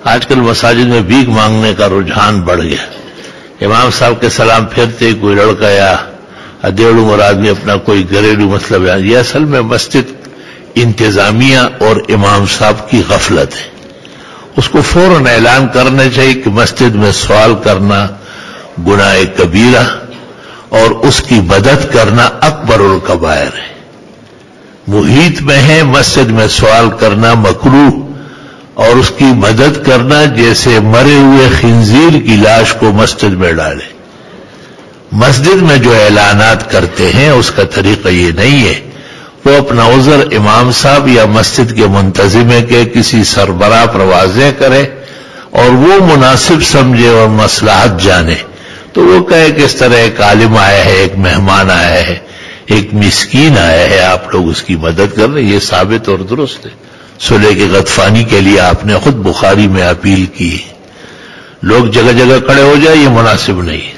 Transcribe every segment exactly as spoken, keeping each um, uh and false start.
آج کل مساجد میں بھیک مانگنے کا رجحان بڑھ گیا. امام صاحب کے سلام پھرتے کوئی لڑکا یا ادیڑ عمر آدمی اپنا کوئی گھریلو مطلب ہے. یہ اصل میں مسجد انتظامیہ اور امام صاحب کی غفلت ہے. اس کو فوراً اعلان کرنا چاہیے کہ مسجد میں سوال کرنا گناہ کبیرہ اور اس کی مدد کرنا اکبر الکبائر ہے. محیط میں ہے مسجد میں سوال کرنا مکروہ اور اس کی مدد کرنا جیسے مرے ہوئے خنزیر کی لاش کو مسجد میں ڈالے. مسجد میں جو اعلانات کرتے ہیں اس کا طریقہ یہ نہیں ہے. وہ اپنا عذر امام صاحب یا مسجد کے منتظمے کے کسی سربراہ پر واضح کرے اور وہ مناسب سمجھے اور مصلحت جانے تو وہ کہے کہ اس طرح ایک عالم آیا ہے، ایک مہمان آیا ہے، ایک مسکین آیا ہے، آپ لوگ اس کی مدد کر رہے ہیں. یہ ثابت اور درست ہے. صلح کی غطفانی کے لیے آپ نے خود بخاری میں اپیل کی. لوگ جگہ جگہ کھڑے ہو جائے یہ مناسب نہیں.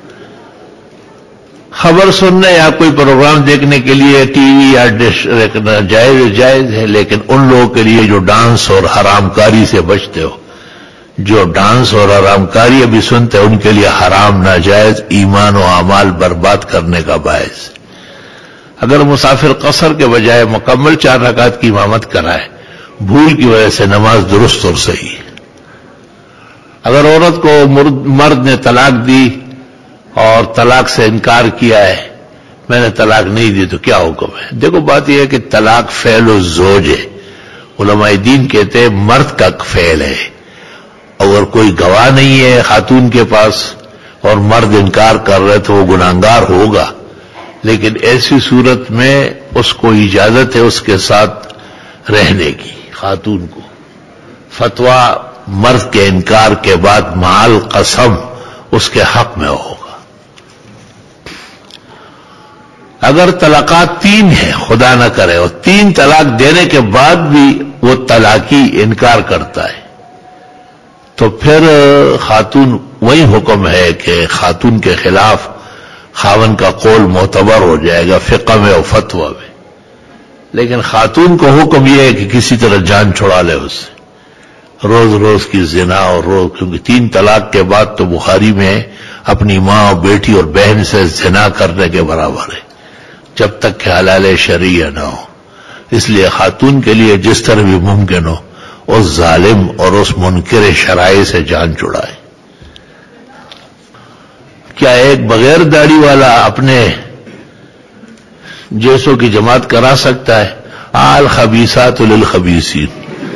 خبر سننے یا کوئی پروگرام دیکھنے کے لیے ٹی وی یا ڈش دیکھنا جائز جائز ہے، لیکن ان لوگوں کے لیے جو ڈانس اور حرام کاری سے بچتے ہو، جو ڈانس اور حرام کاری ابھی سنتے ہیں، ان کے لیے حرام ناجائز ایمان و اعمال برباد کرنے کا باعث. اگر مسافر قصر کے بجائے مکمل چار رکعت کی امامت کرائے بھول کی وجہ سے نماز درست اور صحیح. اگر عورت کو مرد نے طلاق دی اور طلاق سے انکار کیا ہے، میں نے طلاق نہیں دی، تو کیا حکم ہے؟ دیکھو بات یہ ہے کہ طلاق فعل الزوج ہے. علماء دین کہتے ہیں مرد کا فعل ہے. اگر کوئی گواہ نہیں ہے خاتون کے پاس اور مرد انکار کر رہے تو وہ گناہگار ہوگا، لیکن ایسی صورت میں اس کو اجازت ہے اس کے ساتھ رہنے کی. خاتون کو فتویٰ مرد کے انکار کے بعد مال قسم اس کے حق میں ہوگا. اگر طلاقات تین ہیں خدا نہ کرے اور تین طلاق دینے کے بعد بھی وہ طلاقی انکار کرتا ہے تو پھر خاتون وہی حکم ہے کہ خاتون کے خلاف خاون کا قول معتبر ہو جائے گا فقہ میں اور فتویٰ میں. لیکن خاتون کو حکم یہ ہے کہ کسی طرح جان چھڑا لے اس سے. روز روز کی زنا اور روز، کیونکہ تین طلاق کے بعد تو بخاری میں اپنی ماں اور بیٹی اور بہن سے زنا کرنے کے برابر ہے جب تک کہ حلال شرعیہ نہ ہو. اس لیے خاتون کے لیے جس طرح بھی ممکن ہو اس ظالم اور اس منکر شرائع سے جان چھڑائے. کیا ایک بغیر داڑھی والا اپنے جیسوں کی جماعت کرا سکتا ہے؟ الخبیثات للخبیثین.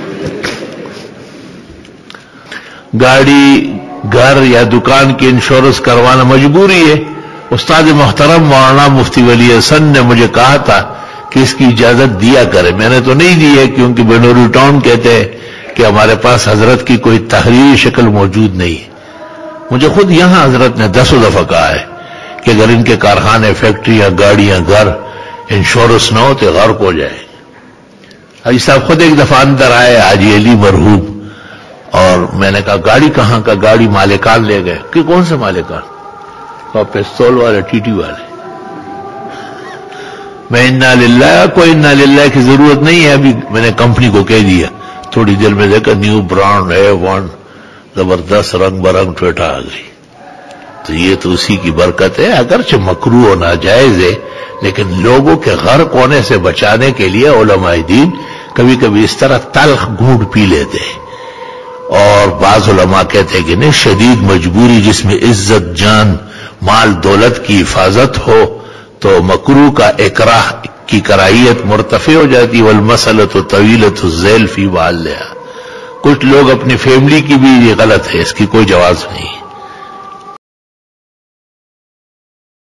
گاڑی، گھر یا دکان کی انشورنس کروانا مجبوری ہے. استاد محترم مولانا مفتی ولی حسن نے مجھے کہا تھا کہ اس کی اجازت دیا کرے. میں نے تو نہیں دی ہے کیونکہ بنوری ٹاؤن کہتے ہیں کہ ہمارے پاس حضرت کی کوئی تحریری شکل موجود نہیں ہے. مجھے خود یہاں حضرت نے دسوں دفعہ کہا ہے کہ اگر ان کے کارخانے، فیکٹریاں، گاڑیاں، گھر انشورنس نہ ہو تو غرق ہو جائے. حاجی صاحب خود ایک دفعہ اندر آئے، حاجی علی مرحوم، اور میں نے کہا گاڑی کہاں کا؟ گاڑی مالکان لے گئے. کہ کون سے مالکان؟ کہا پستول والے، ٹی ٹی والے. میں انا للہ، کوئی انا للہ کی ضرورت نہیں ہے. ابھی میں نے کمپنی کو کہہ دیا، تھوڑی دیر میں دیکھا نیو برانڈ ہے، ون زبردست رنگ برنگ ٹویٹا آ گئی. تو یہ تو اسی کی برکت ہے. اگرچہ مکروہ و ناجائز ہے لیکن لوگوں کے غرق ہونے سے بچانے کے لیے علماء دین کبھی کبھی اس طرح تلخ گھونٹ پی لیتے ہیں. اور بعض علماء کہتے ہیں کہ نہیں، شدید مجبوری جس میں عزت، جان، مال، دولت کی حفاظت ہو تو مکروہ کا اکراہ کی کراہیت مرتفع ہو جاتی. والمسألۃ طویلۃ الذیل فی محلھا. کچھ لوگ اپنی فیملی کی بھی یہ غلط ہے، اس کی کوئی جواز نہیں.